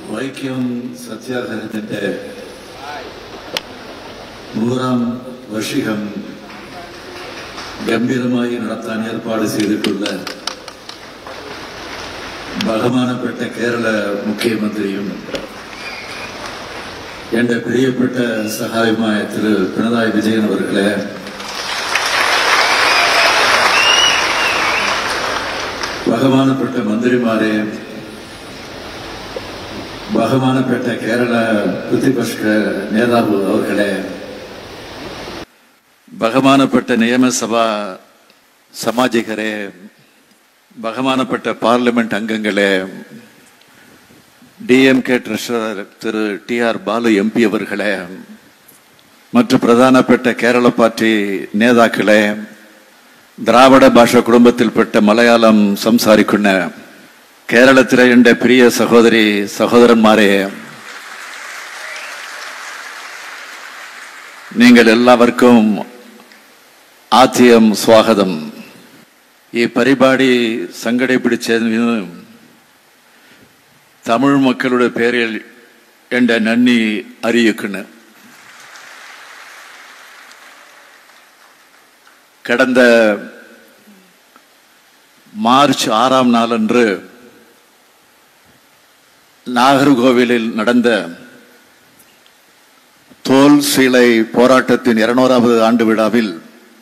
വൈക്കം സത്യാഗ്രഹത്തിന്റെ 100ാം വാർഷികം ഗംഭീരമായി നടത്താൻ ഏർപ്പാട് ചെയ്തിട്ടുള്ള ബഹുമാനപ്പെട്ട കേരള മുഖ്യമന്ത്രിയും എന്റെ പ്രിയപ്പെട്ട സഹായമായ തിരു പിണറായി വിജയൻ അവർകളെ, ബഹുമാനപ്പെട്ട മന്ത്രിമാരെ, ബഹുമാനപ്പെട്ട കേരള പ്രതിപക്ഷ നേതാവ് അവർകളെ, ബഹുമാനപ്പെട്ട നിയമസഭാ സാമാജികരെ, ബഹുമാനപ്പെട്ട പാർലമെന്റ് അംഗങ്ങളെ, DMK treasurer Thiru TR Balu MP அவர்களே, மற்ற பிரதானപ്പെട്ട கேரள பார்ட்டி നേതാക്കളെ, ദ്രാവിഡ ഭാഷ കുടുംബത്തിൽപ്പെട്ട മലയാളം സംസാരിക്കുന്ന കേരളത്തിലെ എൻ്റെ പ്രിയ സഹോദരി സഹോദരന്മാരെ, നിങ്ങൾ എല്ലാവർക്കും ആദ്യം സ്വാഗതം. ഈ പരിപാടി സംഘടിപ്പിച്ചതിന് തമിഴ് മക്കളുടെ പേരിൽ എൻ്റെ നന്ദി അറിയിക്കുന്നു. கடந்த மார்ச் 6ஆம் நாளன்று நாகர்கோவிலில் நடந்த தோல் சீலை போராட்டத்தின் 200வது ஆண்டு விழாவில்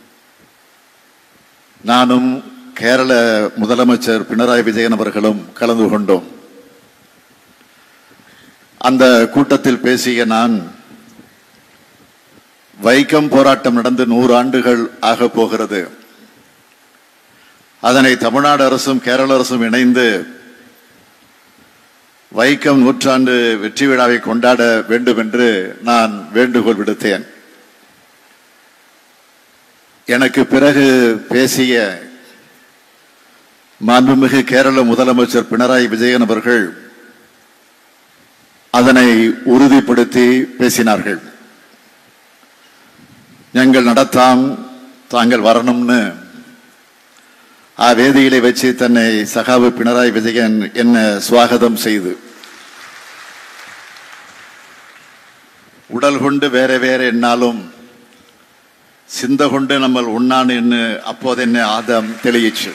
நானும் கேரள முதலமைச்சர் பினராயி விஜயன் அவர்களும் கலந்து கொண்டோம். அந்த கூட்டத்தில் பேசிய நான், வைக்கம் போராட்டம் நடந்து 100 ஆண்டுகள் ஆக போகிறது. அதனை தமிழ்நாடு அரசும் கேரள அரசும் இணைந்து வைக்கம் 100ஆண்டு வெற்றி விழாவை கொண்டாட வேண்டும் என்று நான் வேண்டுகோள் விடுத்தேன். எனக்கு பிறகு பேசிய மாண்புமிகு கேரள முதலமைச்சர் பினராயி விஜயன் அவர்கள் அதனை உறுதிப்படுத்தி பேசினார்கள். ഞങ്ങൾ നടത്താം, താങ്കൾ വരണമെന്ന് ആ വേദിയിലെ വെച്ച് തന്നെ സഖാവ് പിണറായി വിജയൻ എന്നെ സ്വാഗതം ചെയ്തു. உடல் கொண்டு வேற வேற என்னாலும் சிந்த கொண்டு நம்ம உண்ணான் என்று அப்போது என்ன ஆதம் தெளியிச்சு.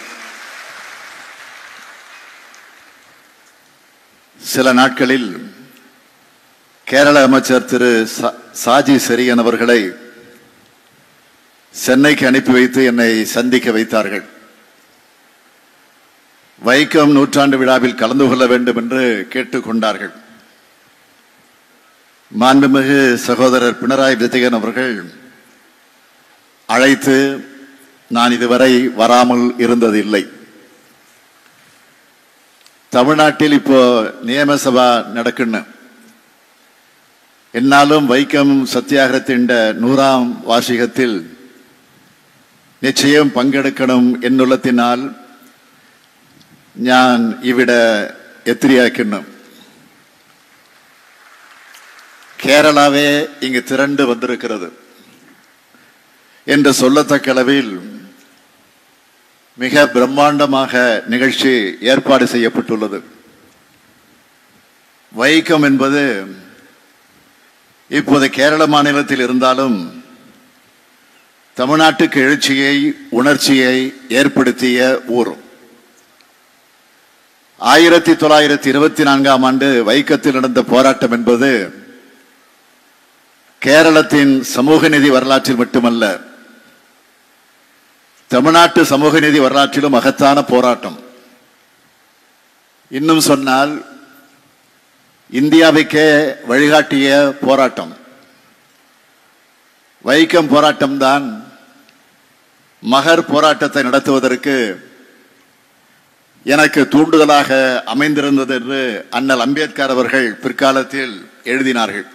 சில நாட்களில் கேரள அமைச்சர் திரு சாஜி செரியன் அவர்களை சென்னைக்கு அனுப்பி வைத்து என்னை சந்திக்க வைத்தார்கள். வைக்கம் 100ஆண்டு விழாவில் கலந்து கொள்ள வேண்டும் என்று கேட்டுக்கொண்டார்கள். மாண்புமிகு சகோதரர் பினராயி விஜயன் அவர்கள் அழைத்து நான் இதுவரை வராமல் இருந்ததில்லை. தமிழ்நாட்டில் இப்போ நியமசபா நடக்குன்னு, എന്നാലും വൈക്കം സത്യാഗ്രഹത്തിന്റെ 100ാം വാർഷികത്തിൽ നിശ്ചയം പങ്കെടുക്കണം എന്നുള്ളതിനാൽ ഞാൻ ഇവിടെ എത്തിയിരിക്കുന്നു. கேரளாவே இங்கு திரண்டு வந்திருக்கிறது என்று சொல்லத்தக்க அளவில் மிக பிரம்மாண்டமாக நிகழ்ச்சி ஏற்பாடு செய்யப்பட்டுள்ளது. வைக்கம் என்பது இப்போது கேரள மாநிலத்தில் இருந்தாலும் தமிழ்நாட்டுக்கு எழுச்சியை உணர்ச்சியை ஏற்படுத்திய ஊர். 1924ஆம் ஆண்டு வைக்கத்தில் நடந்த போராட்டம் என்பது கேரளத்தின் சமூக நீதி வரலாற்றில் மட்டுமல்ல, தமிழ்நாட்டு சமூக நீதி வரலாற்றிலும் மகத்தான போராட்டம். இன்னும் சொன்னால் இந்தியாவுக்கே வழிகாட்டிய போராட்டம். வைக்கம் போராட்டம் தான் மகர் போராட்டத்தை நடத்துவதற்கு எனக்கு தூண்டுதலாக அமைந்திருந்தது என்று அண்ணல் அம்பேத்கர் அவர்கள் பிற்காலத்தில் எழுதினார்கள்.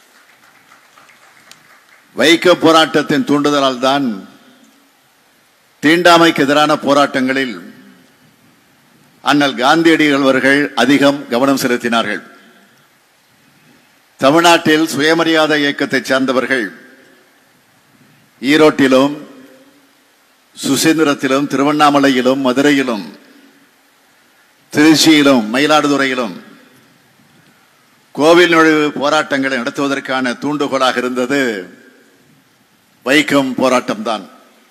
வைக்கம் போராட்டத்தின் தூண்டுதலால் தான் தீண்டாமைக்கு எதிரான போராட்டங்களில் அண்ணல் காந்தியடிகள் அவர்கள் அதிகம் கவனம் செலுத்தினார்கள். தமிழ்நாட்டில் சுயமரியாதை இயக்கத்தை சார்ந்தவர்கள் ஈரோட்டிலும் சுசீந்திரத்திலும் திருவண்ணாமலையிலும் மதுரையிலும் திருச்சியிலும் மயிலாடுதுறையிலும் கோவில் நுழைவு போராட்டங்களை நடத்துவதற்கான தூண்டுகோலாக இருந்தது வைக்கம் போராட்டம்தான்.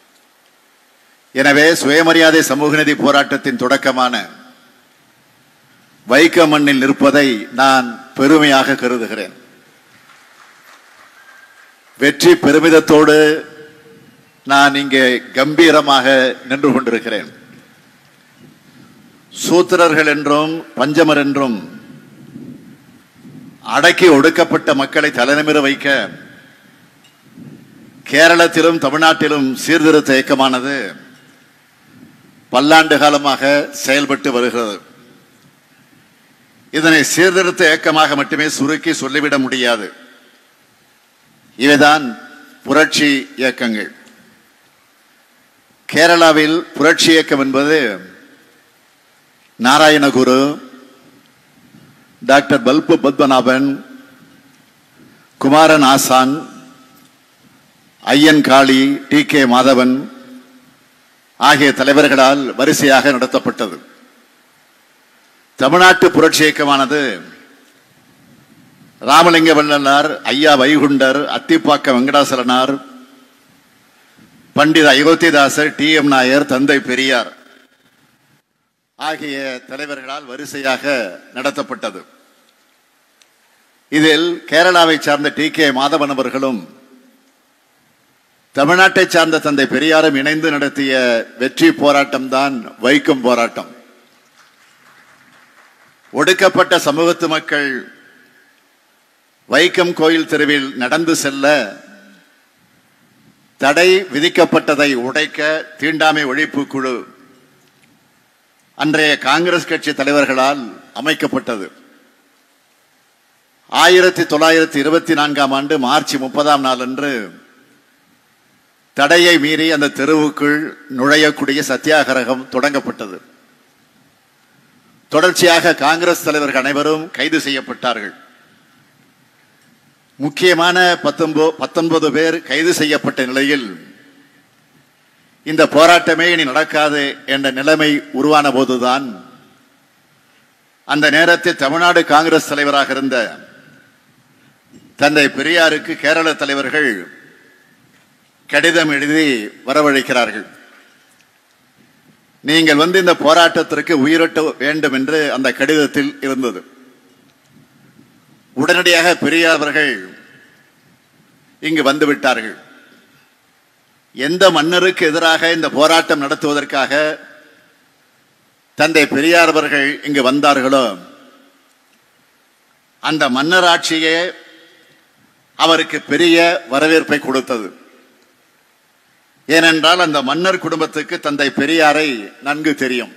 எனவே சுயமரியாதை சமூக நீதி போராட்டத்தின் தொடக்கமான வைக்கம் மண்ணில் நிற்பதை நான் பெருமையாக கருதுகிறேன். வெற்றி பெருமிதத்தோடு நான் இங்கே கம்பீரமாக நின்று கொண்டிருக்கிறேன். சூத்திரர்கள் என்றும் பஞ்சமர் என்றும் அடக்கி ஒடுக்கப்பட்ட மக்களை தலைநிமிர வைக்க கேரளத்திலும் தமிழ்நாட்டிலும் சீர்திருத்த இயக்கமானது பல்லாண்டு காலமாக செயல்பட்டு வருகிறது. இதனை சீர்திருத்த இயக்கமாக மட்டுமே சுருக்கி சொல்லிவிட முடியாது. இவைதான் புரட்சி இயக்கங்கள். கேரளாவில் புரட்சி இயக்கம் என்பது Narayana Guru, doctor Palpu Padmanabhan, Kumaran Asan, Ayyan Kali, T K Madhavan ஆகிய தலைவர்களால் வரிசையாக நடத்தப்பட்டது. தமிழ்நாட்டு புரட்சி இயக்கமானது ராமலிங்க வள்ளலார், ஐயா வைகுண்டர், அத்திப்பாக்க வெங்கடாசலனார், பண்டித அயோத்திதாசர், டி எம் நாயர், தந்தை பெரியார் ஆகிய தலைவர்களால் வரிசையாக நடத்தப்பட்டது. இதில் கேரளாவை சார்ந்த டி கே மாதவன் அவர்களும் தமிழ்நாட்டை சார்ந்த தந்தை பெரியாரும் இணைந்து நடத்திய வெற்றி போராட்டம் தான் வைக்கம் போராட்டம். ஒடுக்கப்பட்ட சமூகத்து மக்கள் வைக்கம் கோயில் தெருவில் நடந்து செல்ல தடை விதிக்கப்பட்டதை உடைக்க தீண்டாமை ஒழிப்பு குழு அன்றைய காங்கிரஸ் கட்சி தலைவர்களால் அமைக்கப்பட்டது. 1924ஆம் ஆண்டு மார்ச் 30ஆம் நாள் அன்று தடையை மீறி அந்த தெருவுக்குள் நுழையக்கூடிய சத்தியாகிரகம் தொடங்கப்பட்டது. தொடர்ச்சியாக காங்கிரஸ் தலைவர்கள் அனைவரும் கைது செய்யப்பட்டார்கள். முக்கியமான 19 பேர் கைது செய்யப்பட்ட நிலையில் இந்த போராட்டமே இனி நடக்காது என்ற நிலைமை உருவான போதுதான் அந்த நேரத்தில் தமிழ்நாடு காங்கிரஸ் தலைவராக இருந்த தந்தை பெரியாருக்கு கேரள தலைவர்கள் கடிதம் எழுதி வரவழைக்கிறார்கள். நீங்கள் வந்து இந்த போராட்டத்திற்கு உயிரோட்ட வேண்டும் என்று அந்த கடிதத்தில் இருந்தது. உடனடியாக பெரியார் அவர்கள் இங்கு வந்துவிட்டார்கள். எந்த மன்னருக்கு எதிராக இந்த போராட்டம் நடத்துவதற்காக தந்தை பெரியார் அவர்கள் இங்கு வந்தார்களோ அந்த மன்னர் ஆட்சியே அவருக்கு பெரிய வரவேற்பை கொடுத்தது. ஏனென்றால் அந்த மன்னர் குடும்பத்துக்கு தந்தை பெரியாரை நன்கு தெரியும்.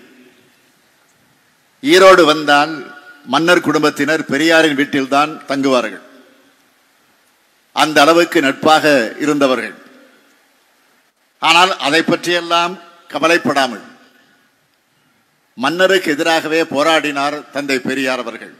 ஈரோடு வந்தால் மன்னர் குடும்பத்தினர் பெரியாரின் வீட்டில்தான் தங்குவார்கள். அந்த அளவுக்கு நட்பாக இருந்தவர்கள். ஆனால் அதை பற்றியெல்லாம் கவலைப்படாமல் மன்னருக்கு எதிராகவே போராடினார் தந்தை பெரியார் அவர்கள்.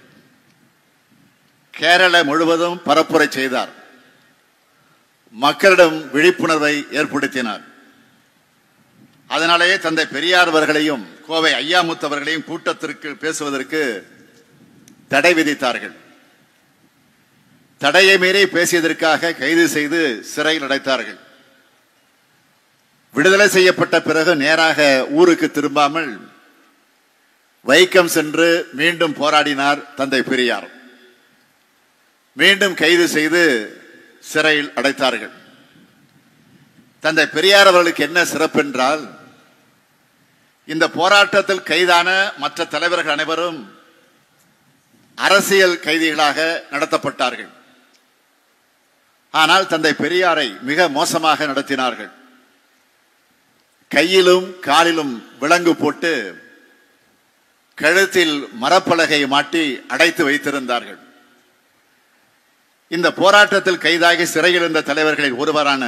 கேரள முழுவதும் பரப்புரை செய்தார். மக்களிடம் விழிப்புணர்வை ஏற்படுத்தினார். அதனாலேயே தந்தை பெரியார் அவர்களையும் கோவை ஐயாமுத்து அவர்களையும் கூட்டத்திற்கு பேசுவதற்கு தடை விதித்தார்கள். தடையை மீறி பேசியதற்காக கைது செய்து சிறையில் அடைத்தார்கள். விடுதலை செய்யப்பட்ட பிறகு நேராக ஊருக்கு திரும்பாமல் வைக்கம் சென்று மீண்டும் போராடினார் தந்தை பெரியார். மீண்டும் கைது செய்து சிறையில் அடைத்தார்கள். தந்தை பெரியார் அவர்களுக்கு என்ன சிறப்பு என்றால் இந்த போராட்டத்தில் கைதான மற்ற தலைவர்கள் அனைவரும் அரசியல் கைதிகளாக நடத்தப்பட்டார்கள். ஆனால் தந்தை பெரியாரை மிக மோசமாக நடத்தினார்கள். கையிலும் காலிலும் விலங்கு போட்டு கழுத்தில் மரப்பலகை மாட்டி அடைத்து வைத்திருந்தார்கள். இந்த போராட்டத்தில் கைதாகி சிறையில் இருந்த தலைவர்களில் ஒருவரான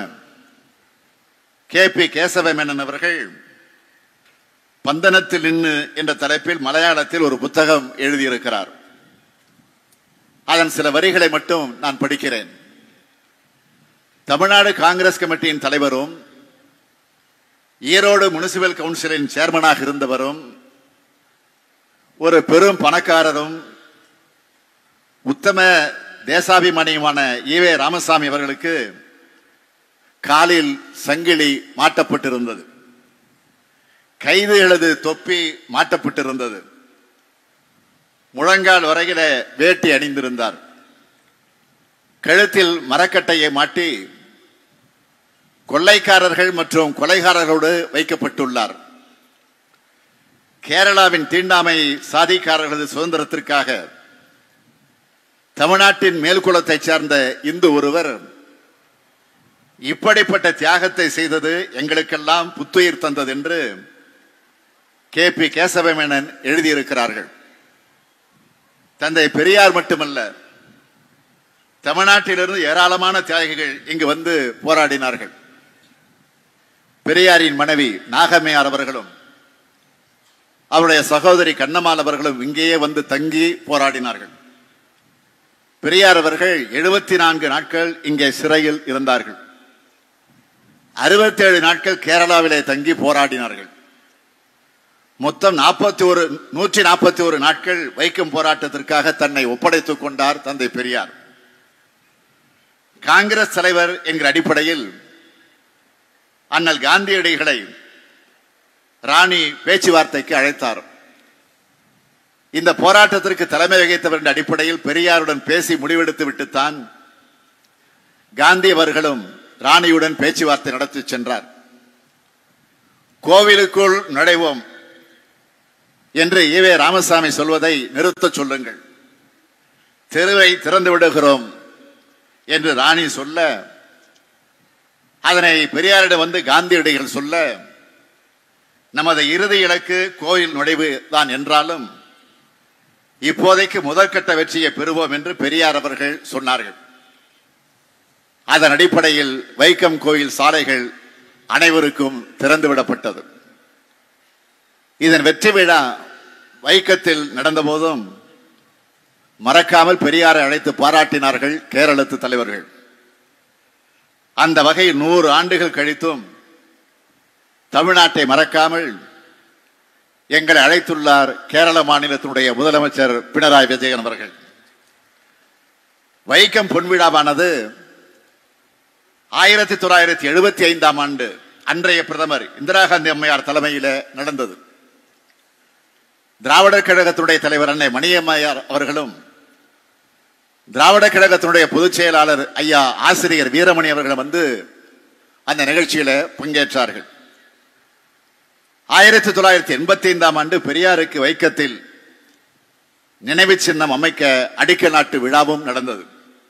KP கேசவ மேனன் அவர்கள் பந்தனத்தில் நின்று என்ற தலைப்பில் மலையாளத்தில் ஒரு புத்தகம் எழுதியிருக்கிறார். அதன் சில வரிகளை மட்டும் நான் படிக்கிறேன். தமிழ்நாடு காங்கிரஸ் கமிட்டியின் தலைவரும் ஈரோடு முனிசிபல் கவுன்சிலின் சேர்மனாக இருந்தவரும் ஒரு பெரும் பணக்காரரும் உத்தம தேசாபிமானியுமான ஈவே ராமசாமி அவர்களுக்கு காலில் சங்கிலி மாட்டப்பட்டிருந்தது. கைதிகளது தொப்பி மாட்டப்பட்டிருந்தது. முழங்கால் வரையில வேட்டி அணிந்திருந்தார். கழுத்தில் மரக்கட்டையை மாட்டி கொள்ளைக்காரர்கள் மற்றும் கொலைகாரர்களோடு வைக்கப்பட்டுள்ளார். கேரளாவின் தீண்டாமை சாதிக்காரர்களது சுதந்திரத்திற்காக தமிழ்நாட்டின் மேல்குலத்தைச் சார்ந்த இந்து ஒருவர் இப்படிப்பட்ட தியாகத்தை செய்தது எங்களுக்கெல்லாம் புத்துயிர் தந்தது என்று KP கேசவமேனன் எழுதியிருக்கிறார்கள். தந்தை பெரியார் மட்டுமல்ல, தமிழ்நாட்டிலிருந்து ஏராளமான தியாகிகள் இங்கு வந்து போராடினார்கள். பெரியாரின் மனைவி நாகம்மையார் அவர்களும் அவருடைய சகோதரி கண்ணம்மாள் அவர்களும் இங்கேயே வந்து தங்கி போராடினார்கள். பெரியார் அவர்கள் 74 நாட்கள் இங்கே சிறையில் இருந்தார்கள். 67 நாட்கள் கேரளாவிலே தங்கி போராடினார்கள். மொத்தம் 141 நாட்கள் வைக்கம் போராட்டத்திற்காக தன்னை ஒப்படைத்துக் கொண்டார் தந்தை பெரியார். காங்கிரஸ் தலைவர் என்கிற அடிப்படையில் அண்ணல் காந்தியடிகளை ராணி பேச்சுவார்த்தைக்கு அழைத்தார். இந்த போராட்டத்திற்கு தலைமை வகித்தவர் என்ற அடிப்படையில் பெரியாருடன் பேசி முடிவெடுத்து விட்டுத்தான் காந்தி அவர்களும் ராணியுடன் பேச்சுவார்த்தை நடத்தி சென்றார். கோவிலுக்குள் நுழைவோம் என்று ஈவே ராமசாமி சொல்வதை நிறுத்த சொல்லுங்கள், தெருவை திறந்து விடுகிறோம் என்று ராணி சொல்ல, அதனை பெரியாரிடம் வந்து காந்தியடிகள் சொல்ல, நமது இறுதி இலக்கு கோயில் நுழைவு தான் என்றாலும் இப்போதைக்கு முதற்கட்ட வெற்றியை பெறுவோம் என்று பெரியார் அவர்கள் சொன்னார்கள். அதன் அடிப்படையில் வைக்கம் கோயில் சாலைகள் அனைவருக்கும் திறந்துவிடப்பட்டது. இதன் வெற்றி விழா வைக்கத்தில் நடந்த போதும் மறக்காமல் பெரியாரை அழைத்து பாராட்டினார்கள் கேரளத்து தலைவர்கள். அந்த வகையில் 100 ஆண்டுகள் கழித்தும் தமிழ்நாட்டை மறக்காமல் எங்களை அழைத்துள்ளார் கேரள மாநிலத்தினுடைய முதலமைச்சர் பினராயி விஜயன் அவர்கள். வைக்கம் பொன்விழாவானது 1975ஆம் ஆண்டு அன்றைய பிரதமர் இந்திரா காந்தி அம்மையார் தலைமையில் நடந்தது. திராவிடர் கழகத்தினுடைய தலைவர் அன்னை மணியம்மையார் அவர்களும் திராவிடர் கழகத்தினுடைய பொதுச் செயலாளர் ஐயா ஆசிரியர் வீரமணி அவர்களும் வந்து அந்த நிகழ்ச்சியில பங்கேற்றார்கள். 1985ஆம் ஆண்டு பெரியாருக்கு வைக்கத்தில் நினைவு சின்னம் அமைக்க அடிக்கல் நாட்டு விழாவும் நடந்தது.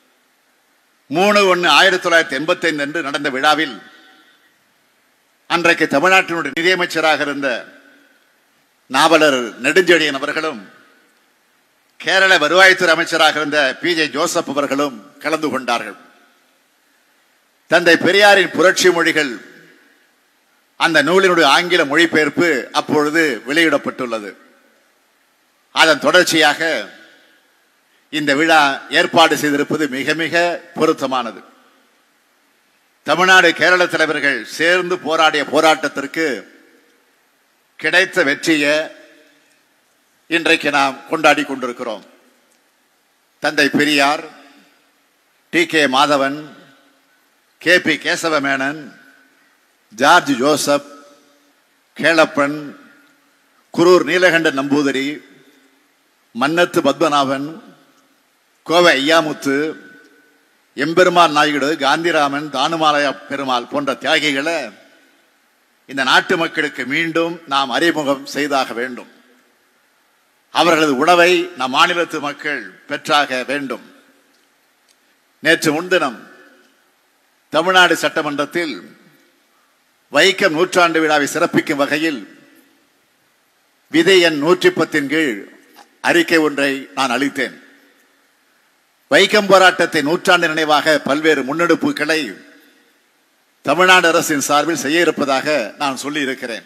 3/1/1985 அன்று நடந்த விழாவில் அன்றைக்கு தமிழ்நாட்டினுடைய நிதியமைச்சராக இருந்த நாவலர் நெடுஞ்செழியன் அவர்களும் கேரள வருவாய்த்துறை அமைச்சராக இருந்த PJ ஜோசப் அவர்களும் கலந்து கொண்டார்கள். தந்தை பெரியாரின் புரட்சி மொழிகள் அந்த நூலினுடைய ஆங்கில மொழிபெயர்ப்பு அப்பொழுது வெளியிடப்பட்டுள்ளது. அதன் தொடர்ச்சியாக இந்த விழா ஏற்பாடு செய்திருப்பது மிக மிக பொருத்தமானது. தமிழ்நாடு கேரள தலைவர்கள் சேர்ந்து போராடிய போராட்டத்திற்கு கிடைத்த வெற்றியை இன்றைக்கு நாம் கொண்டாடி கொண்டிருக்கிறோம். தந்தை Periyar, TK Madhavan, KP Kesavamenon, George Joseph, Kelappan, Kurur Neelakantan Namboothiri, Mannathu Padmanabhan, Kovai Ayyamuthu, Emperumal Naidu, Gandhiraman, Thanumalaya Perumal போன்ற தியாகிகளை இந்த நாட்டு மக்களுக்கு மீண்டும் நாம் அறிமுகம் செய்தாக வேண்டும். அவர்களது உணவை நம் மாநிலத்து மக்கள் பெற்றாக வேண்டும். நேற்று முன்தினம் தமிழ்நாடு சட்டமன்றத்தில் வைக்கம் 100ஆண்டு விழாவை சிறப்பிக்கும் வகையில் விதி எண் 110 கீழ் அறிக்கை ஒன்றை நான் அளித்தேன். வைக்கம் போராட்டத்தை 100ஆண்டு நினைவாக பல்வேறு முன்னெடுப்புகளை தமிழ்நாடு அரசின் சார்பில் செய்ய இருப்பதாக நான் சொல்லி இருக்கிறேன்.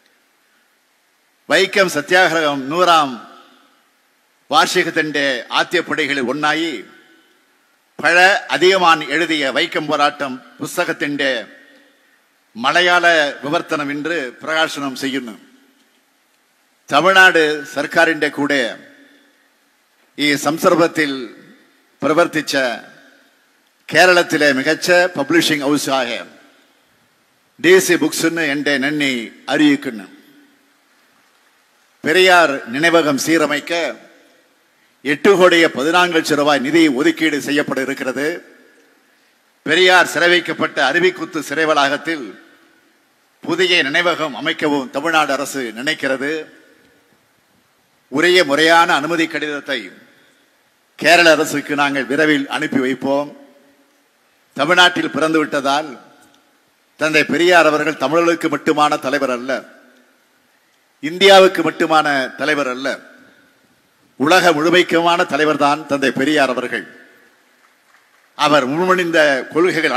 வைக்கம் சத்தியாகிரகம் 100ஆம் வார்ஷிகத்திൻ്റെ ஆத்தியப்படைகளில் ஒன்னாയി பழ அதிகமான் எழுதிய வைக்கம் போராட்டம் പുസ്തകത്തിന്റെ മലയാള വിവർത്തനം ഇന്ന് പ്രകാശനം ചെയ്യുന്നു. തമിഴ്നാട് സർക്കാരിന്റെ കൂടെ ഈ സംസർഗത്തിൽ പ്രവർത്തിച്ച കേരളത്തിലെ മികച്ച പബ്ലിഷിംഗ് ഹൗസായ DC ബുക്സിന് എന്റെ നന്ദി അറിയിക്കുന്നു. பெரியார் நினைவகம் சீரமைக்க 8,14,00,000 நிதி ஒதுக்கீடு செய்யப்பட இருக்கிறது. பெரியார் சிறை வைக்கப்பட்ட அருவிக்குத்து சிறை வளாகத்தில் புதிய நினைவகம் அமைக்கவும் தமிழ்நாடு அரசு நினைக்கிறது. உரிய முறையான அனுமதி கடிதத்தை கேரள அரசுக்கு நாங்கள் விரைவில் அனுப்பி வைப்போம். தமிழ்நாட்டில் பிறந்து விட்டதால் தந்தை பெரியார் அவர்கள் தமிழர்களுக்கு மட்டுமான தலைவர் அல்ல, இந்தியாவுக்கு மட்டுமான தலைவர் அல்ல, உலக முழுமைக்குமான தலைவர் தான் தந்தை பெரியார் அவர்கள். அவர் முன்மொழிந்த கொள்கைகள்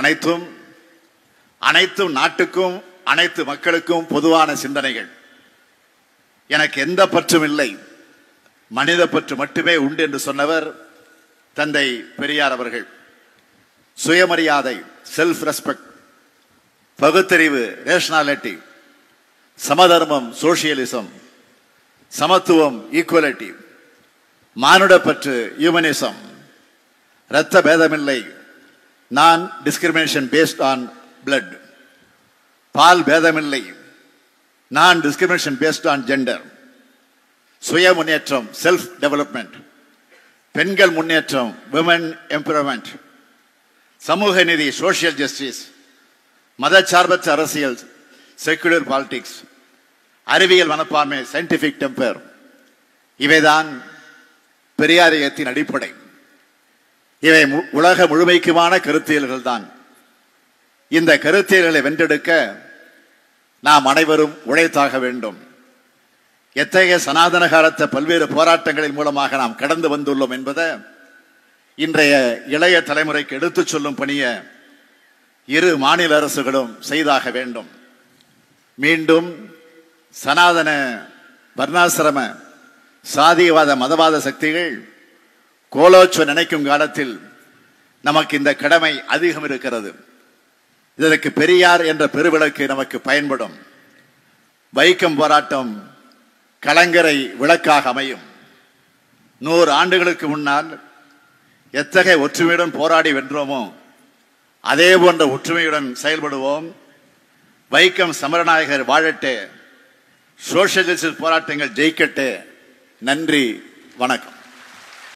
அனைத்தும் நாட்டுக்கும் அனைத்து மக்களுக்கும் பொதுவான சிந்தனைகள். எனக்கு எந்த பற்றும் இல்லை, மனித பற்று மட்டுமே உண்டு என்று சொன்னவர் தந்தை பெரியார் அவர்கள். சுயமரியாதை, செல்ஃப் ரெஸ்பெக்ட், பகுத்தறிவு, ரேஷனாலிட்டி, சமதர்மம், சோசியலிசம், சமத்துவம், ஈக்குவலிட்டி, மானுடப்பற்று, ஹியூமனிசம், இரத்த பேதமில்லை, non discrimination based on blood, பால் பேதமில்லை, non discrimination based on gender, சுய முன்னேற்றம், செல்ஃப் டெவலப்மெண்ட், பெண்கள் முன்னேற்றம், விமன் எம்பவர்மெண்ட், சமூக நீதி, சோசியல் ஜஸ்டிஸ், மதச்சார்பற்ற அரசியல், செக்குலர் பாலிடிக்ஸ், அறிவியல் மனப்பான்மை, சயின்டிபிக் டெம்பர், இவைதான் பெரியாரியத்தின் அடிப்படை. இவை உலக முழுமைக்குமான கருத்தியல்கள் தான். இந்த கருத்தியல்களை வென்றெடுக்க நாம் அனைவரும் உழைத்தாக வேண்டும். எத்தகைய சனாதன காலத்த பல்வேறு போராட்டங்களின் மூலமாக நாம் கடந்து வந்துள்ளோம் என்பதை இன்றைய இளைய தலைமுறைக்கு எடுத்துச் சொல்லும் பணியை இரு மாநில அரசுகளும் செய்தாக வேண்டும். மீண்டும் சனாதன வர்ணாசிரம சாதியவாத மதவாத சக்திகள் கோலோச்ச நினைக்கும் காலத்தில் நமக்கு இந்த கடமை அதிகம் இருக்கிறது. இதற்கு பெரியார் என்ற பெருவிளக்கு நமக்கு பயன்படும். வைக்கம் போராட்டம் கலைஞரை விளக்காக அமையும். 100 ஆண்டுகளுக்கு முன்னால் எத்தகைய ஒற்றுமையுடன் போராடி வென்றோமோ அதே போன்ற ஒற்றுமையுடன் செயல்படுவோம். வைக்கம் சமரநாயகர் வாழட்டே, சோசியலிஸ்ட் போராட்டங்கள் ஜெயிக்கட்டே. நன்றி, வணக்கம்.